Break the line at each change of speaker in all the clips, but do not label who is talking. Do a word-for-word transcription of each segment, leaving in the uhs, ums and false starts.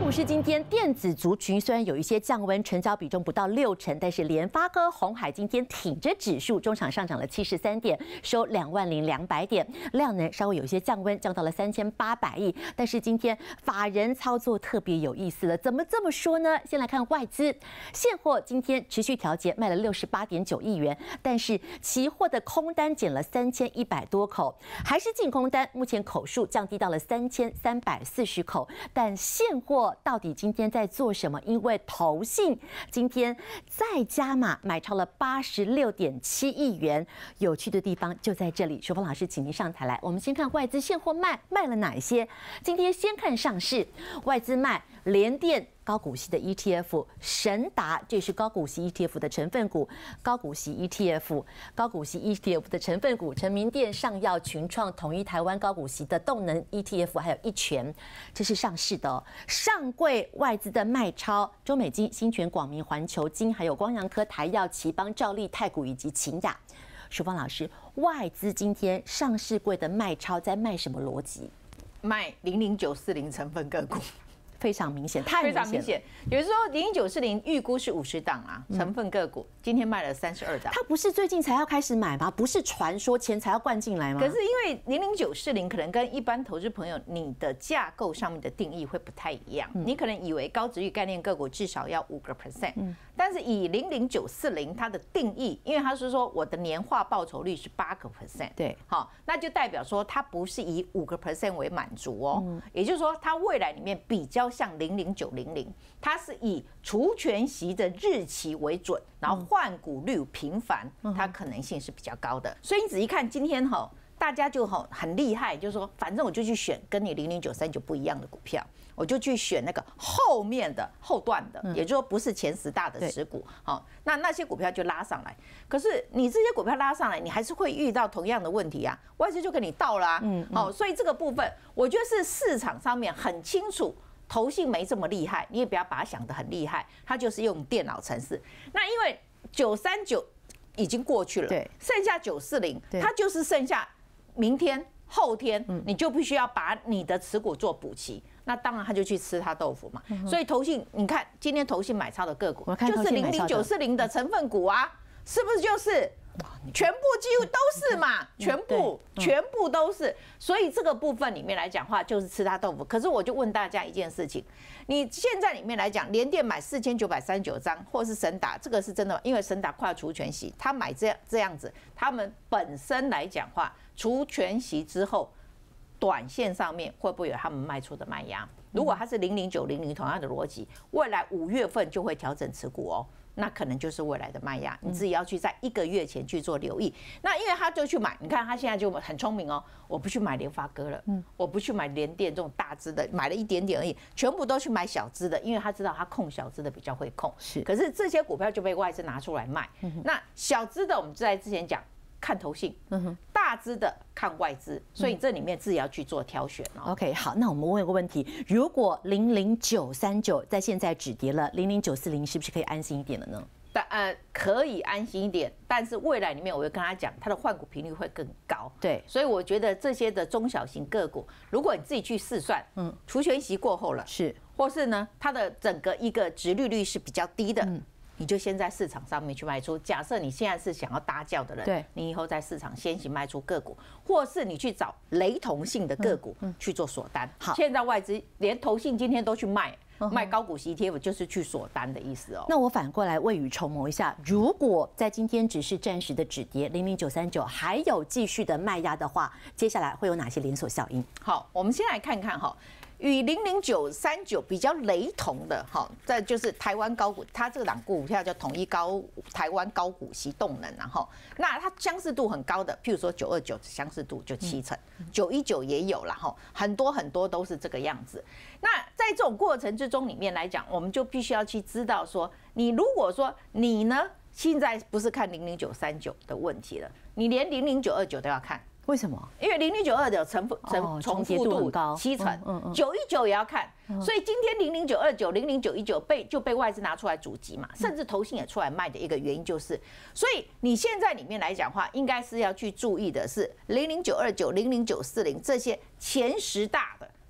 股市今天电子族群虽然有一些降温，成交比重不到六成，但是联发科、鸿海今天挺着指数，中场上涨了七十三点，收两万零两百点，量能稍微有一些降温，降到了三千八百亿。但是今天法人操作特别有意思了，怎么这么说呢？先来看外资，现货今天持续调节，卖了六十八点九亿元，但是期货的空单减了三千一百多口，还是净空单，目前口数降低到了三千三百四十口，但现货到底今天在做什么？因为投信今天再加码买超了八十六点七亿元，有趣的地方就在这里。淑芳老师，请您上台来，我们先看外资现货卖卖了哪些。今天先看上市，外资卖联电高股息的 E T F， 神达这是高股息 E T F 的成分股，高股息 E T F， 高股息 E T F 的成分股，成名店、上药、群创、统一台湾高股息的动能 E T F， 还有一拳，这是上市的、哦。上柜外资的卖超，中美金、新泉、广明、环球金，还有光阳科、台药、奇邦、兆利、太古以及秦雅。淑芳老师，外资今天上市柜的卖超在卖什么逻辑？
卖零零九四零成分个股。
非常明显，太明显了，非常明显。
有人说零零九四零预估是五十档啊，成分个股今天卖了三十二档。
他不是最近才要开始买吗？不是传说钱才要灌进来吗？
可是因为零零九四零可能跟一般投资朋友你的架构上面的定义会不太一样，你可能以为高殖率概念个股至少要五个 percent， 但是以零零九四零它的定义，因为它是说我的年化报酬率是八个 percent， 对，好，那就代表说它不是以五个 percent 为满足哦，也就是说它未来里面比较像零零九零零，它是以除权息的日期为准，然后换股率频繁，它可能性是比较高的。所以你仔细看今天哈，大家就很很厉害，就是说反正我就去选跟你零零九三九不一样的股票，我就去选那个后面的后段的，也就是说不是前十大的持股。好，那那些股票就拉上来。可是你这些股票拉上来，你还是会遇到同样的问题啊，外资就给你倒了啊。好，所以这个部分我觉得是市场上面很清楚。投信没这么厉害，你也不要把它想得很厉害，它就是用电脑程式。那因为九三九已经过去了，对，剩下九四零，它就是剩下明天、后天，你就必须要把你的持股做补齐。那当然，他就去吃他豆腐嘛。所以投信，你看今天投信买超的个股，就是零零九四零的成分股啊，是不是就是？全部几乎都是嘛，全部全部都是，所以这个部分里面来讲话就是吃他豆腐。可是我就问大家一件事情，你现在里面来讲，联电买四千九百三十九张，或是神达，这个是真的，因为神达快要除权息，他买这样这样子，他们本身来讲话除权息之后，短线上面会不会有他们卖出的卖压？如果它是零零九零零同样的逻辑，未来五月份就会调整持股哦。那可能就是未来的卖压，你自己要去在一个月前去做留意。那因为他就去买，你看他现在就很聪明哦，我不去买联发科了，我不去买联电这种大支的，买了一点点而已，全部都去买小支的，因为他知道他控小支的比较会控。是，可是这些股票就被外资拿出来卖。那小支的我们在之前讲。看投信，大支的看外资，所以这里面自己要去做挑选哦。
OK， 好，那我们问一个问题：如果零零九三九在现在止跌了，零零九四零是不是可以安心一点了呢？
但呃，可以安心一点，但是未来里面我会跟他讲，它的换股频率会更高。对，所以我觉得这些的中小型个股，如果你自己去试算，嗯，除权息过后了，是，或是呢，它的整个一个殖利率是比较低的。嗯，你就先在市场上面去卖出。假设你现在是想要搭轿的人，对，你以后在市场先行卖出个股，或是你去找雷同性的个股去做锁单。好，现在外资连投信今天都去卖。卖高股息 E T F 就是去锁单的意思哦。
那我反过来未雨绸缪一下，如果在今天只是暂时的止跌，零零九三九还有继续的卖压的话，接下来会有哪些连锁效应？
好，我们先来看看哈。与零零九三九比较雷同的，哈，这就是台湾高股，它这个档股票叫统一高台湾高股息动能，然后那它相似度很高的，譬如说九二九相似度就七成，九一九也有了哈，很多很多都是这个样子。那在这种过程之中里面来讲，我们就必须要去知道说，你如果说你呢现在不是看零零九三九的问题了，你连零零九二九都要看。
为什么？
因为零零九二的重复重重复度七成，九一九也要看，所以今天零零九二九、零零九一九被就被外资拿出来阻击嘛，甚至投信也出来卖的一个原因就是，所以你现在里面来讲话，应该是要去注意的是零零九二九、零零九四零这些前十大的。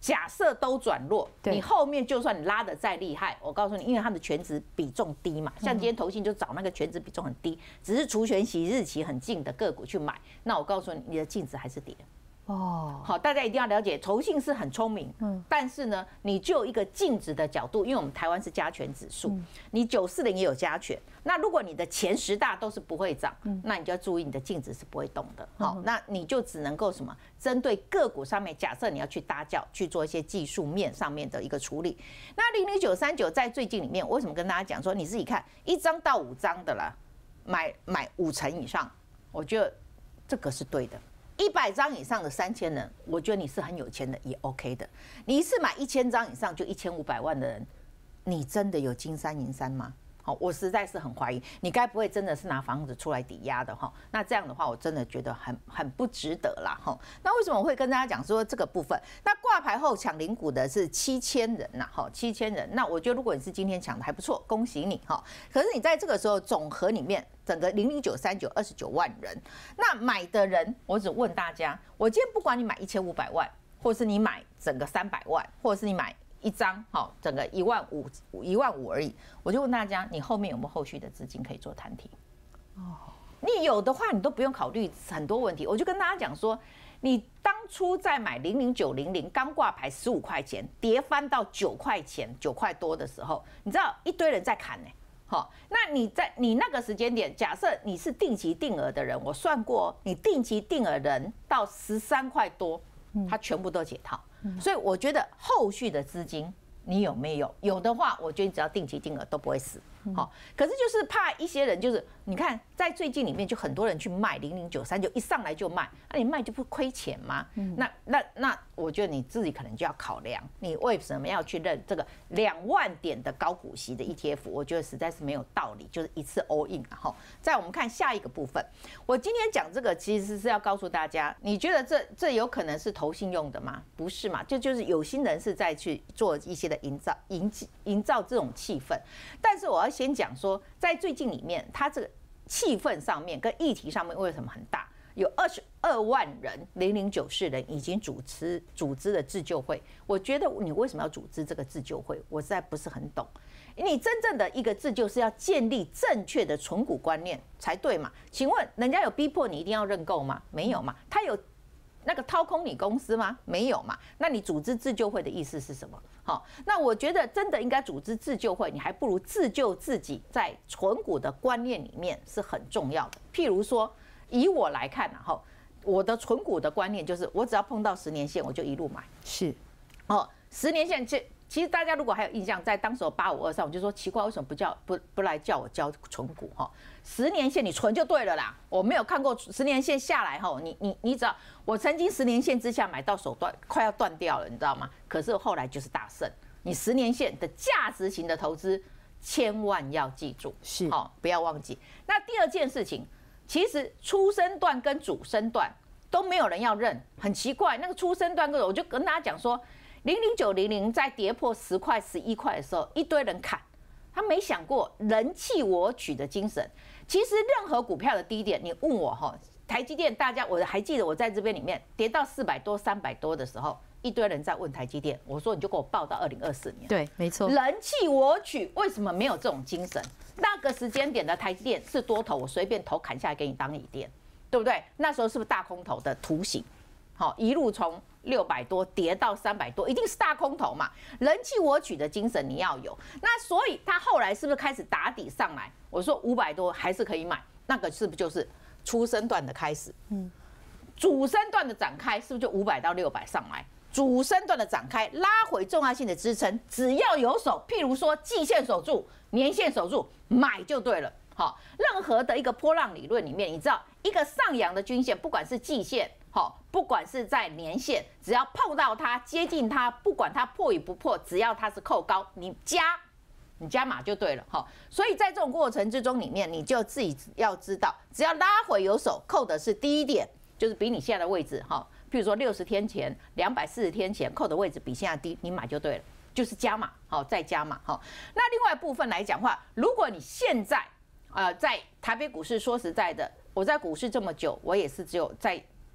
假设都转弱，你后面就算你拉得再厉害，我告诉你，因为它的权值比重低嘛，像今天投信就找那个权值比重很低，只是除权息日期很近的个股去买，那我告诉你，你的净值还是跌。哦，好，大家一定要了解，投信是很聪明，嗯，但是呢，你就一个净值的角度，因为我们台湾是加权指数，你九四零也有加权，那如果你的前十大都是不会涨，那你就要注意你的净值是不会动的，好，那你就只能够什么，针对个股上面，假设你要去搭教，去做一些技术面上面的一个处理。那零零九三九在最近里面，为什么跟大家讲说，你自己看一张到五张的啦，买买五成以上，我觉得这个是对的。一百张以上的三千人，我觉得你是很有钱的，也 OK 的。你一次买一千张以上就一千五百万的人，你真的有金山银山吗？好，我实在是很怀疑，你该不会真的是拿房子出来抵押的哈？那这样的话，我真的觉得很很不值得啦哈。那为什么我会跟大家讲说这个部分？那挂牌后抢零股的是七千人呐，哈，七千人。那我觉得如果你是今天抢的还不错，恭喜你哈。可是你在这个时候总和里面，整个零零九三九二十九万人，那买的人，我只问大家，我今天不管你买一千五百万，或是你买整个三百万，或者是你买一张好，整个一万五一万五而已，我就问大家，你后面有没有后续的资金可以做摊提？哦，你有的话，你都不用考虑很多问题。我就跟大家讲说，你当初在买零零九零零刚挂牌十五块钱，跌翻到九块钱九块多的时候，你知道一堆人在砍呢、欸。好，那你在你那个时间点，假设你是定期定额的人，我算过，你定期定额人到十三块多，它全部都解套。所以我觉得后续的资金你有没有？有的话，我觉得你只要定期定额都不会死。好，可是就是怕一些人，就是你看在最近里面就很多人去卖零零九三九，一上来就卖，那你卖就不亏钱吗？那那那，我觉得你自己可能就要考量，你为什么要去认这个两万点的高股息的 E T F？ 我觉得实在是没有道理，就是一次 all in 啊。哈，再我们看下一个部分，我今天讲这个其实是要告诉大家，你觉得这这有可能是投信用的吗？不是嘛？这就是有心人士在去做一些的营造、营营造这种气氛，但是我要先讲说，在最近里面，它这个气氛上面跟议题上面为什么很大？有二十二万人，零零九四人已经组织组织了自救会。我觉得你为什么要组织这个自救会？我实在不是很懂。你真正的一个自救是要建立正确的存股观念才对嘛？请问人家有逼迫你一定要认购吗？没有嘛？他有那个掏空你公司吗？没有嘛？那你组织自救会的意思是什么？好，那我觉得真的应该组织自救会，你还不如自救自己在存股的观念里面是很重要的。譬如说，以我来看啊，哈，我的存股的观念就是，我只要碰到十年线，我就一路买。
是，
哦，十年线其其实大家如果还有印象，在当时八五二三，我就说奇怪，为什么不叫不不来叫我交存股哈？十年线你存就对了啦，我没有看过十年线下来哈，你你你只要我曾经十年线之下买到手断快要断掉了，你知道吗？可是后来就是大胜。你十年线的价值型的投资，千万要记住，
是
好，不要忘记。那第二件事情，其实初升段跟主升段都没有人要认，很奇怪。那个初升段，我就跟大家讲说，零零九零零在跌破十块、十一块的时候，一堆人砍，他没想过人弃我取的精神。其实任何股票的低点，你问我哈，台积电，大家我还记得我在这边里面跌到四百多、三百多的时候，一堆人在问台积电，我说你就给我报到二零二四年。
对，没错。
人弃我取，为什么没有这种精神？那个时间点的台积电是多头，我随便头砍下来给你当倚垫，对不对？那时候是不是大空头的图形？好，一路从六百多跌到三百多，一定是大空头嘛。人弃我取的精神你要有，那所以他后来是不是开始打底上来？我说五百多还是可以买，那个是不是就是初升段的开始？嗯，主升段的展开是不是就五百到六百上来？主升段的展开拉回重要性的支撑，只要有守，譬如说季线守住、年线守住，买就对了。好，任何的一个波浪理论里面，你知道一个上扬的均线，不管是季线，好，不管是在年线，只要碰到它、接近它，不管它破与不破，只要它是扣高，你加，你加码就对了。好，所以在这种过程之中里面，你就自己要知道，只要拉回有手，扣的是低一点，就是比你现在的位置，哈，譬如说六十天前、两百四十天前扣的位置比现在低，你买就对了，就是加码，好，再加码，好。那另外部分来讲话，如果你现在呃，在台北股市，说实在的，我在股市这么久，我也是只有在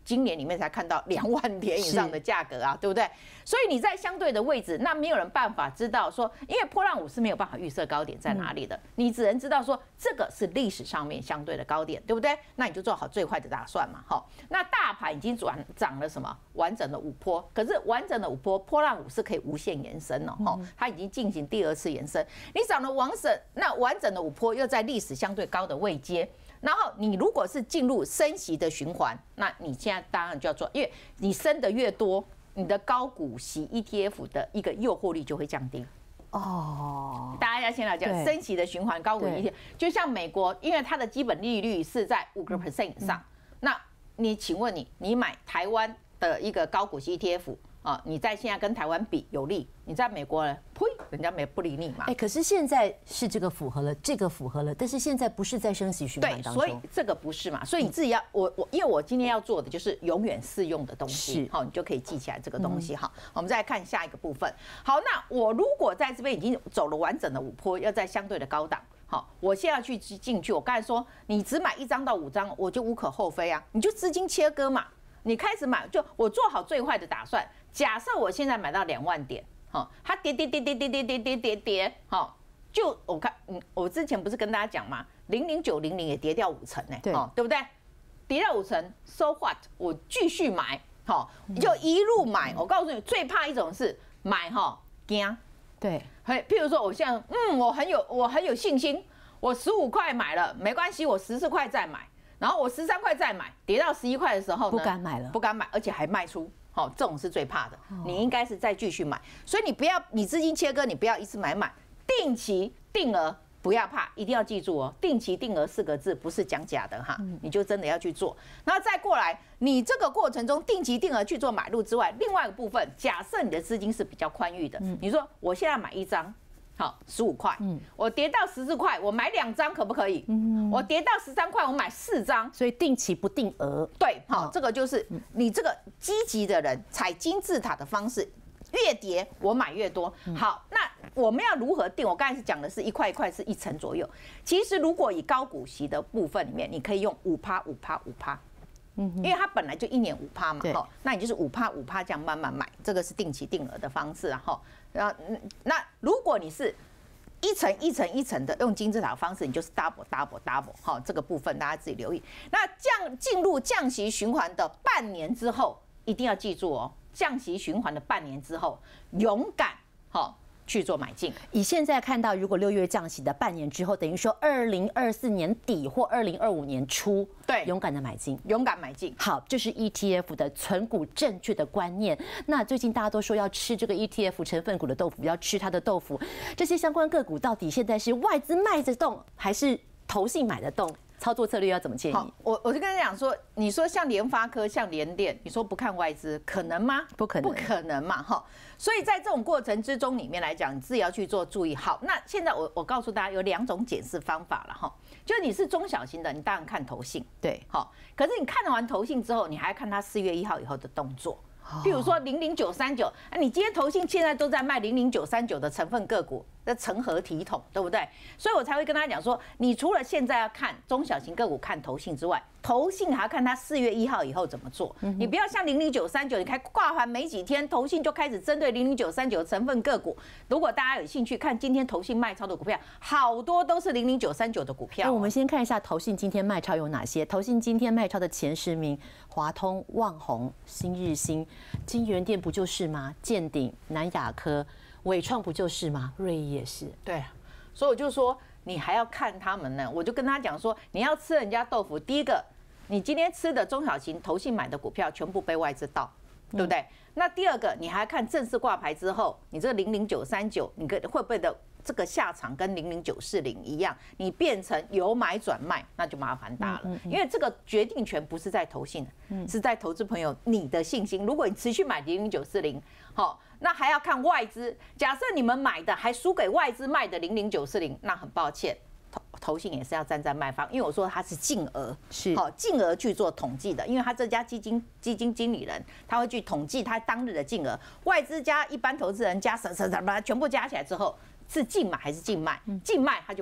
今年里面才看到两万点以上的价格啊，对不对？所以你在相对的位置，那没有人办法知道说，因为波浪舞是没有办法预测高点在哪里的，你只能知道说这个是历史上面相对的高点，对不对？那你就做好最坏的打算嘛，好。那大盘已经转涨了什么完整的五波，可是完整的五波波浪舞是可以无限延伸哦，哈，它已经进行第二次延伸。你涨了完整那完整的五波又在历史相对高的位阶。然后你如果是进入升息的循环，那你现在当然就要做，因为你升的越多，你的高股息 E T F 的一个诱惑力就会降低。哦，大家要先来讲升息的循环，高股息 E T F， 就像美国，因为它的基本利率是在五个 percent 以上，那你请问你，你买台湾的一个高股息 E T F？啊，你在现在跟台湾比有利，你在美国呢，呸，人家没不理你嘛。
哎，可是现在是这个符合了，这个符合了，但是现在不是在升息循环当中，
对，所以这个不是嘛，所以你自己要我我，因为我今天要做的就是永远适用的东西，好，你就可以记起来这个东西。好，我们再来看下一个部分。好，那我如果在这边已经走了完整的五波，要在相对的高档。好，我现在去进去，我刚才说你只买一张到五张，我就无可厚非啊，你就资金切割嘛，你开始买，就我做好最坏的打算。假设我现在买到两万点，好，它跌跌跌跌跌跌跌跌跌跌，好，就我看，嗯，我之前不是跟大家讲嘛，零零九零零也跌掉五成呢，对，对不对？跌掉五成 ，so what？ 我继续买，好，就一路买。我告诉你，最怕一种是买哈惊，对，譬如说我现在，嗯，我很有我很有信心，我十五块买了，没关系，我十四块再买，然后我十三块再买，跌到十一块的时候呢，
不敢买了，
不敢买，而且还卖出。好，这种是最怕的，你应该是再继续买，所以你不要，你资金切割，你不要一次买满，定期定额不要怕，一定要记住哦，定期定额四个字不是讲假的哈，你就真的要去做。然后再过来，你这个过程中定期定额去做买入之外，另外一个部分，假设你的资金是比较宽裕的，你说我现在买一张。好，十五块，嗯，我跌到十四块，我买两张可不可以？嗯，我跌到十三块，我买四张，
所以定期不定额，
对，好，这个就是你这个积极的人踩金字塔的方式，越跌我买越多。好，那我们要如何定？我刚才是讲的是一块一块是一成左右，其实如果以高股息的部分里面，你可以用五趴五趴五趴。因为它本来就一年五趴嘛，哈，那你就是五趴五趴这样慢慢买，这个是定期定额的方式，然后，然后那如果你是一层一层一层的用金字塔的方式，你就是 double double double， 哈，这个部分大家自己留意。那降进入降息循环的半年之后，一定要记住哦，降息循环的半年之后，勇敢，哈。去做买进。
以现在看到，如果六月降息的半年之后，等于说二零二四年底或二零二五年初，
对，
勇敢的买进，
勇敢买进。
好，这是 E T F 的存股正确的观念。那最近大家都说要吃这个 E T F 成分股的豆腐，要吃它的豆腐。这些相关个股到底现在是外资卖得动，还是投信买得动？操作策略要怎么建议？
我我就跟你讲说，你说像联发科、像联电，你说不看外资，可能吗？
不可能，
不可能嘛，哈。所以在这种过程之中里面来讲，你自己要去做注意。好，那现在我我告诉大家有两种检视方法了哈，就是你是中小型的，你当然看投信，
对，
好。可是你看完投信之后，你还要看它四月一号以后的动作。譬如说零零九三九，你今天投信现在都在卖零零九三九的成分个股，那成何体统，对不对？所以我才会跟大家讲说，你除了现在要看中小型个股看投信之外，投信还要看它四月一号以后怎么做。你不要像零零九三九，你开挂牌没几天，投信就开始针对零零九三九的成分个股。如果大家有兴趣看今天投信卖超的股票，好多都是零零九三九的股票。
那我们先看一下投信今天卖超有哪些。投信今天卖超的前十名：华通、旺宏、新日新。金源店不就是吗？健鼎、南亚科、伟创不就是吗？瑞仪也是。
对，所以我就说你还要看他们呢。我就跟他讲说，你要吃人家豆腐，第一个，你今天吃的中小型投信买的股票全部被外资倒，对不对？嗯、那第二个，你还看正式挂牌之后，你这个零零九三九，你会不会的？这个下场跟零零九四零一样，你变成由买转卖，那就麻烦大了。因为这个决定权不是在投信，是在投资朋友你的信心。如果你持续买零零九四零，好，那还要看外资。假设你们买的还输给外资卖的零零九四零，那很抱歉，投投信也是要站在卖方，因为我说它是净额，
是
好净额去做统计的，因为他这家基金基金经理人他会去统计他当日的净额，外资加一般投资人加什什什么全部加起来之后。是净买还是净卖？净卖他就卖，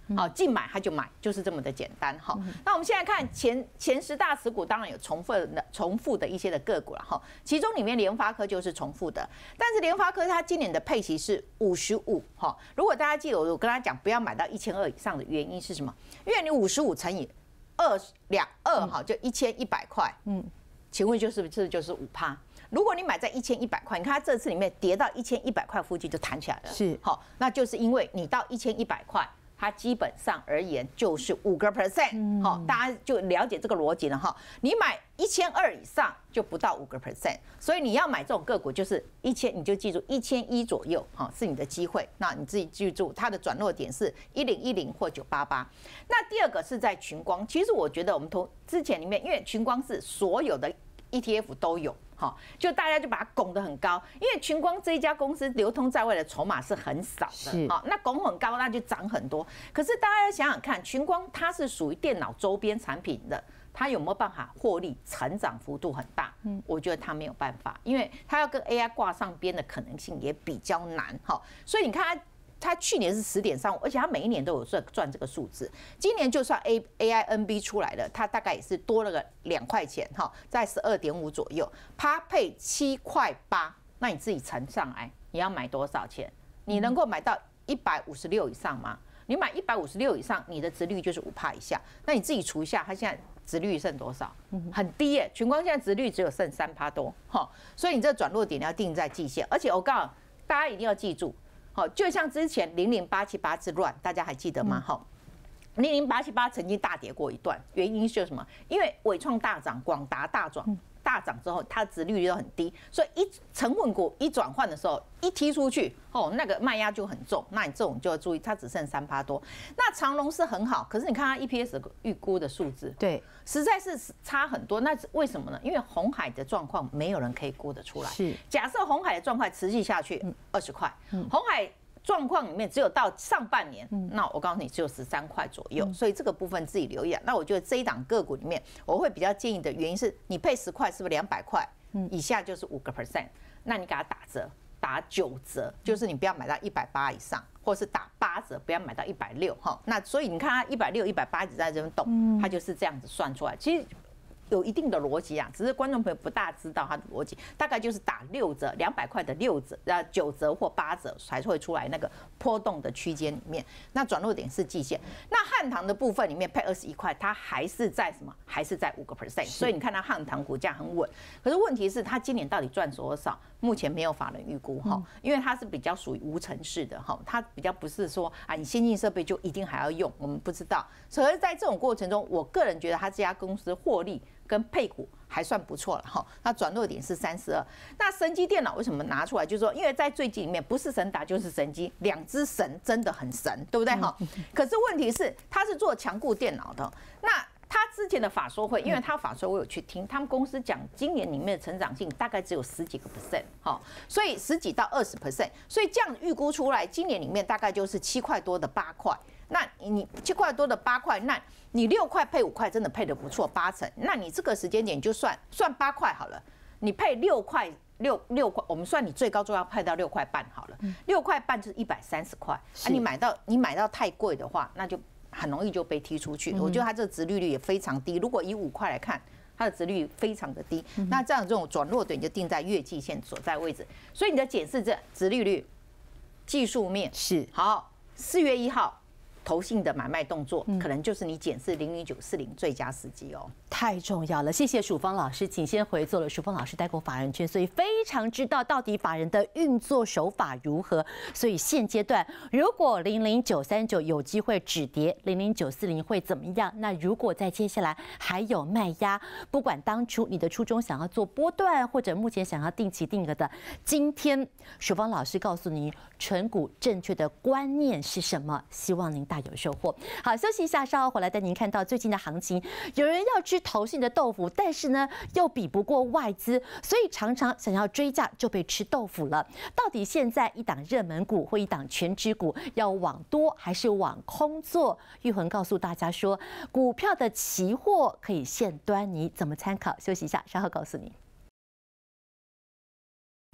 好，进买它就买，就是这么的简单哈。那我们现在看前前十大持股，当然有重复的重复的一些的个股了哈。其中里面联发科就是重复的，但是联发科它今年的配息是五十五哈。如果大家记得我跟他讲不要买到一千二以上的原因是什么？因为你五十五乘以二两二哈，就一千一百块。嗯，请问就是不是就是五趴？如果你买在一千一百块，你看它这次里面跌到一千一百块附近就弹起来了，
是
好，那就是因为你到一千一百块。它基本上而言就是五个 percent， 好，大家就了解这个逻辑了哈。你买一千二以上就不到五个 percent， 所以你要买这种个股就是一千，你就记住一千一左右，哈，是你的机会。那你自己记住，它的转弱点是一零一零或九八八。那第二个是在群光，其实我觉得我们从之前里面，因为群光是所有的 E T F 都有。好，就大家就把它拱得很高，因为群光这一家公司流通在外的筹码是很少的，好，那拱很高，那就涨很多。可是大家要想想看，群光它是属于电脑周边产品的，它有没有办法获利成长幅度很大？嗯，我觉得它没有办法，因为它要跟 A I 挂上边的可能性也比较难，哈。所以你看它。它去年是十点三五，而且它每一年都有赚赚这个数字。今年就算 A A I N B 出来了，它大概也是多了个两块钱哈，在十二点五左右，它配七块八，那你自己乘上来，你要买多少钱？你能够买到一百五十六以上吗？你买一百五十六以上，你的殖率就是五趴以下，那你自己除一下，它现在殖率剩多少？很低耶，群光现在殖率只有剩三趴多哈，所以你这转弱点要定在季线，而且我告诉大家一定要记住。好，就像之前零零八七八之乱，大家还记得吗？好，零零八七八曾经大跌过一段，原因是什么？因为伟创大涨，广达大涨，大涨之后，它的殖利率都很低，所以一成分股一转换的时候，一踢出去，哦，那个卖压就很重。那你这种就要注意，它只剩三趴多。那长荣是很好，可是你看它 E P S 预估的数字，
对，
实在是差很多。那为什么呢？因为鸿海的状况没有人可以估得出来。
是，
假设鸿海的状况持续下去二十块，鸿海。状况里面只有到上半年，那我告诉你只有十三块左右，所以这个部分自己留意啊。那我觉得这一档个股里面，我会比较建议的原因是，你配十块是不是两百块以下就是五个 percent， 那你给它打折，打九折，就是你不要买到一百八以上，或是打八折，不要买到一百六哈。那所以你看它一百六、一百八一直在这边动，它就是这样子算出来。其实。有一定的逻辑啊，只是观众朋友不大知道它的逻辑，大概就是打六折，两百块的六折，呃九折或八折才会出来那个波动的区间里面。那转弱点是季线。那汉唐的部分里面配二十一块，它还是在什么？还是在五个 percent。所以你看它汉唐股价很稳，可是问题是它今年到底赚多少？目前没有法人预估哈，因为它是比较属于无尘式的哈，它比较不是说啊你先进设备就一定还要用，我们不知道。所以在这种过程中，我个人觉得它这家公司获利。跟配股还算不错了哈，那转弱点是三十二。那神基电脑为什么拿出来？就是说，因为在最近里面不是神达就是神基，两只神真的很神，对不对哈？可是问题是，它是做强固电脑的。那他之前的法说会，因为他法说我有去听，他们公司讲今年里面的成长性大概只有十几个 percent， 哈，所以十几到二十 percent， 所以这样预估出来，今年里面大概就是七块多的八块。那你七块多的八块，那你六块配五块，真的配得不错，八成。那你这个时间点就算算八块好了，你配六块六六块，我们算你最高就要配到六块半好了，六块半就是一百三十块。啊，你买到你买到太贵的话，那就很容易就被踢出去。我觉得它这个殖利率也非常低，如果以五块来看。它的殖利率非常的低，那这样这种转弱点就定在月季线所在位置，所以你的检视这殖利率技术面
是
好。四月一号投信的买卖动作，可能就是你检视零零九四零最佳时机哦。
太重要了，谢谢曙芳老师，请先回座了。曙芳老师待过法人圈，所以非常知道到底法人的运作手法如何。所以现阶段，如果零零九三九有机会止跌，零零九四零会怎么样？那如果在接下来还有卖压，不管当初你的初衷想要做波段，或者目前想要定期定额的，今天曙芳老师告诉你，存股正确的观念是什么？希望您大有收获。好，休息一下，稍后回来带您看到最近的行情。有人要吃投信的豆腐，但是呢又比不过外资，所以常常想要追价就被吃豆腐了。到底现在一档热门股或一档全指股要往多还是往空做？玉衡告诉大家说，股票的期货可以现端倪，怎么参考？休息一下，稍后告诉你。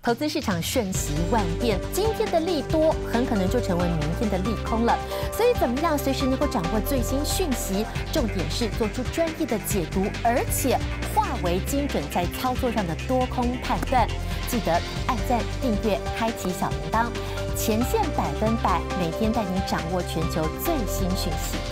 投资市场瞬息万变，今天的利多很可能就成为明天的利空了。所以，怎么样随时能够掌握最新讯息？重点是做出专业的解读，而且化为精准在操作上的多空判断。记得按赞、订阅、开启小铃铛，前线百分百，每天带你掌握全球最新讯息。